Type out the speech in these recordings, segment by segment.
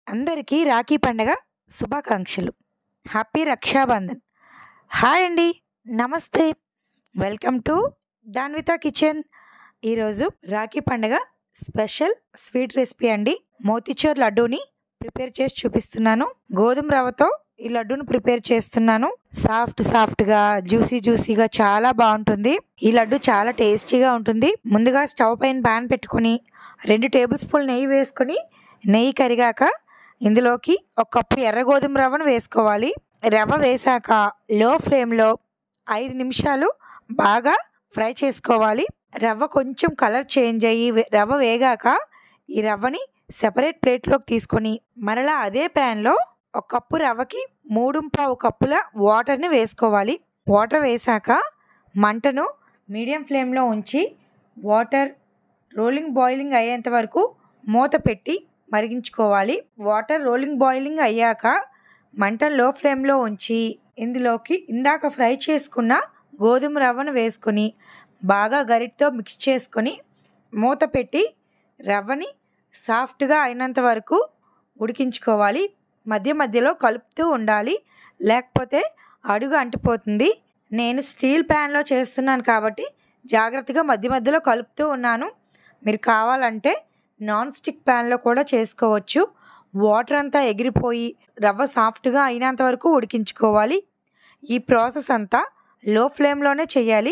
అందరికీ రాఖీ పండగ శుభాకాంక్షలు. హ్యాపీ రక్షాబంధన్. హాయ్ అండి, నమస్తే, వెల్కమ్ టు దాన్విత కిచెన్. ఈరోజు రాఖీ పండగ స్పెషల్ స్వీట్ రెసిపీ అండి. మోతీచూర్ లడ్డూని ప్రిపేర్ చేసి చూపిస్తున్నాను. గోధుమ రవ్వతో ఈ లడ్డూని ప్రిపేర్ చేస్తున్నాను. సాఫ్ట్గా జ్యూసీగా చాలా బాగుంటుంది. ఈ లడ్డు చాలా టేస్టీగా ఉంటుంది. ముందుగా స్టవ్ పైన ప్యాన్ పెట్టుకుని 2 టేబుల్ స్పూన్లు నెయ్యి వేసుకొని, నెయ్యి కరిగాక ఇందులోకి 1 కప్పు ఎర్ర గోధుమ రవ్వను వేసుకోవాలి. రవ్వ వేసాక లో ఫ్లేమ్లో 5 నిమిషాలు బాగా ఫ్రై చేసుకోవాలి. రవ్వ కొంచెం కలర్ చేంజ్ అయ్యి రవ్వ వేగాక ఈ రవ్వని సెపరేట్ ప్లేట్లోకి తీసుకొని మరలా అదే ప్యాన్లో 1 కప్పు రవ్వకి 3.25 కప్పుల వాటర్ని వేసుకోవాలి. వాటర్ వేసాక మంటను మీడియం ఫ్లేమ్లో ఉంచి వాటర్ బాయిలింగ్ అయ్యేంత వరకు మూత పెట్టి మరిగించుకోవాలి. వాటర్ బాయిలింగ్ అయ్యాక మంటను లో ఫ్లేమ్లో ఉంచి ఇందులోకి ఇందాక ఫ్రై చేసుకున్న గోధుమ రవ్వను వేసుకొని బాగా గరిటతో మిక్స్ చేసుకొని మూత పెట్టి రవ్వని సాఫ్ట్గా అయినంత వరకు ఉడికించుకోవాలి. మధ్యలో కలుపుతూ ఉండాలి, లేకపోతే అడుగు అంటిపోతుంది. నేను స్టీల్ ప్యాన్లో చేస్తున్నాను కాబట్టి జాగ్రత్తగా మధ్యలో కలుపుతూ ఉన్నాను. మీరు కావాలంటే నాన్ స్టిక్ ప్యాన్లో కూడా చేసుకోవచ్చు. వాటర్ అంతా ఎగిరిపోయి రవ్వ సాఫ్ట్గా అయినంత వరకు ఉడికించుకోవాలి. ఈ ప్రాసెస్ అంతా లో ఫ్లేమ్లోనే చేయాలి.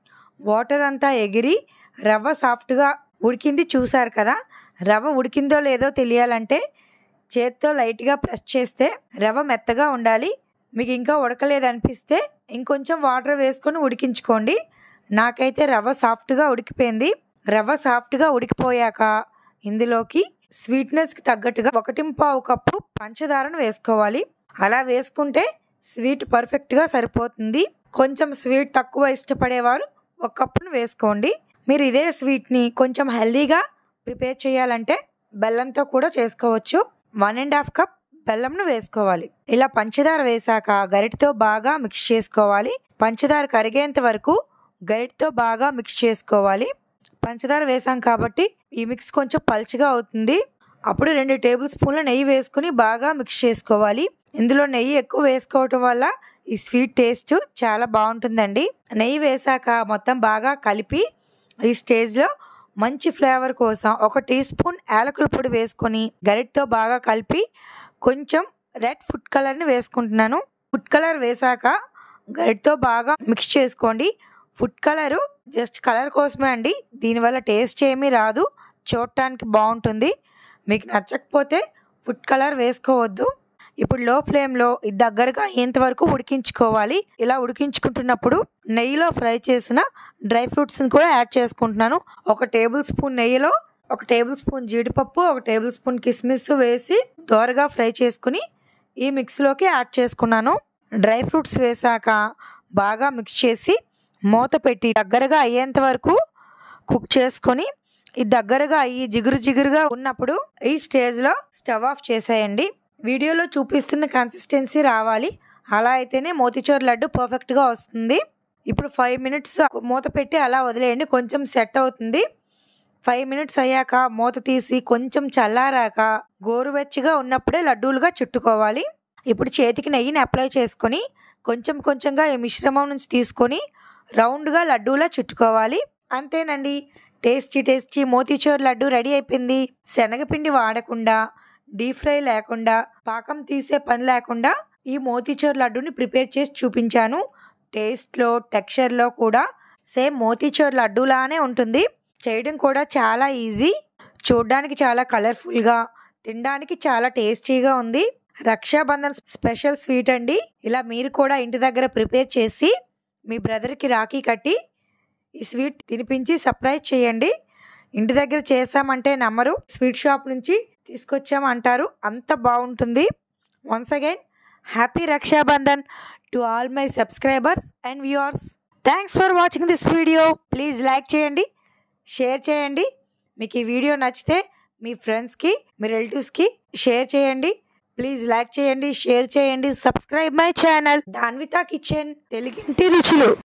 వాటర్ అంతా ఎగిరి రవ్వ సాఫ్ట్గా ఉడికింది చూసారు కదా. రవ్వ ఉడికిందో లేదో తెలియాలంటే చేత్తో లైట్గా ప్రెస్ చేస్తే రవ్వ మెత్తగా ఉండాలి. మీకు ఇంకా ఉడకలేదనిపిస్తే ఇంకొంచెం వాటర్ వేసుకొని ఉడికించుకోండి. నాకైతే రవ్వ సాఫ్ట్గా ఉడికిపోయింది. రవ్వ సాఫ్ట్గా ఉడికిపోయాక ఇందులోకి స్వీట్నెస్కి తగ్గట్టుగా 1.25 కప్పు పంచదారను వేసుకోవాలి. అలా వేసుకుంటే స్వీట్ పర్ఫెక్ట్గా సరిపోతుంది. కొంచెం స్వీట్ తక్కువ ఇష్టపడేవారు 1 కప్పును వేసుకోండి. మీరు ఇదే స్వీట్ని కొంచెం హెల్దీగా ప్రిపేర్ చేయాలంటే బెల్లంతో కూడా చేసుకోవచ్చు. 1.5 కప్ బెల్లంను వేసుకోవాలి. ఇలా పంచదార వేసాక గరిటతో బాగా మిక్స్ చేసుకోవాలి. పంచదార కరిగేంత వరకు గరిటతో బాగా మిక్స్ చేసుకోవాలి. పంచదార వేసాం కాబట్టి ఈ మిక్స్ కొంచెం పల్చగా అవుతుంది. అప్పుడు 2 టేబుల్ స్పూన్ల నెయ్యి వేసుకుని బాగా మిక్స్ చేసుకోవాలి. ఇందులో నెయ్యి ఎక్కువ వేసుకోవటం వల్ల ఈ స్వీట్ టేస్ట్ చాలా బాగుంటుందండి. నెయ్యి వేసాక మొత్తం బాగా కలిపి ఈ స్టేజ్లో మంచి ఫ్లేవర్ కోసం 1 టీ స్పూన్ యాలకుల పొడి వేసుకొని గరిటతో బాగా కలిపి కొంచెం రెడ్ ఫుడ్ కలర్ని వేసుకుంటున్నాను. ఫుడ్ కలర్ వేసాక గరిటతో బాగా మిక్స్ చేసుకోండి. ఫుడ్ కలరు జస్ట్ కలర్ కోసమే అండి, దీనివల్ల టేస్ట్ ఏమీ రాదు, చూడటానికి బాగుంటుంది. మీకు నచ్చకపోతే ఫుడ్ కలర్ వేసుకోవద్దు. ఇప్పుడు లో ఫ్లేమ్లో ఇది దగ్గరగా అయ్యేంత వరకు ఉడికించుకోవాలి. ఇలా ఉడికించుకుంటున్నప్పుడు నెయ్యిలో ఫ్రై చేసిన డ్రై ఫ్రూట్స్ని కూడా యాడ్ చేసుకుంటున్నాను. 1 టేబుల్ స్పూన్ నెయ్యిలో 1 టేబుల్ స్పూన్ జీడిపప్పు, 1 టేబుల్ స్పూన్ కిస్మిస్ వేసి దోరగా ఫ్రై చేసుకుని ఈ మిక్స్లోకి యాడ్ చేసుకున్నాను. డ్రై ఫ్రూట్స్ వేసాక బాగా మిక్స్ చేసి మూత పెట్టి దగ్గరగా అయ్యేంత వరకు కుక్ చేసుకొని ఇది దగ్గరగా అయ్యి జిగురుగా ఉన్నప్పుడు ఈ స్టేజ్లో స్టవ్ ఆఫ్ చేసేయండి. వీడియోలో చూపిస్తున్న కన్సిస్టెన్సీ రావాలి. అలా అయితేనే మోతీచూర్ లడ్డు పర్ఫెక్ట్గా వస్తుంది. ఇప్పుడు 5 మినిట్స్ మూత పెట్టి అలా వదిలేయండి, కొంచెం సెట్ అవుతుంది. 5 మినిట్స్ అయ్యాక మూత తీసి కొంచెం చల్లారాక గోరువెచ్చగా ఉన్నప్పుడే లడ్డూలుగా చుట్టుకోవాలి. ఇప్పుడు చేతికి నెయ్యిని అప్లై చేసుకొని కొంచెంగా ఈ మిశ్రమం నుంచి తీసుకొని రౌండ్గా లడ్డూలా చుట్టుకోవాలి. అంతేనండి, టేస్టీ మోతీచూర్ లడ్డు రెడీ అయిపోయింది. శనగపిండి వాడకుండా, డీప్ ఫ్రై లేకుండా, పాకం తీసే పని లేకుండా ఈ మోతీచూర్ లడ్డుని ప్రిపేర్ చేసి చూపించాను. టేస్ట్లో, టెక్స్చర్లో కూడా సేమ్ మోతీచూర్ లడ్డూలానే ఉంటుంది. చేయడం కూడా చాలా ఈజీ, చూడడానికి చాలా కలర్ఫుల్గా, తినడానికి చాలా టేస్టీగా ఉంది. రక్షాబంధన్ స్పెషల్ స్వీట్ అండి. ఇలా మీరు కూడా ఇంటి దగ్గర ప్రిపేర్ చేసి మీ బ్రదర్కి రాఖీ కట్టి ఈ స్వీట్ తినిపించి సర్ప్రైజ్ చేయండి. ఇంటి దగ్గర చేసామంటే నమ్మరు, స్వీట్ షాప్ నుంచి తీసుకొచ్చామంటారు, అంత బాగుంటుంది. Once again happy Rakshabandhan to all my subscribers and viewers. Thanks for watching this video. Please like చేయండి, షేర్ చేయండి. మీకు ఈ వీడియో నచ్చితే మీ ఫ్రెండ్స్కి, మీ రిలేటివ్స్కి షేర్ చేయండి. ప్లీజ్ లైక్ చేయండి, షేర్ చేయండి, subscribe my channel Danvita kitchen, తెలుగింటి రుచులు.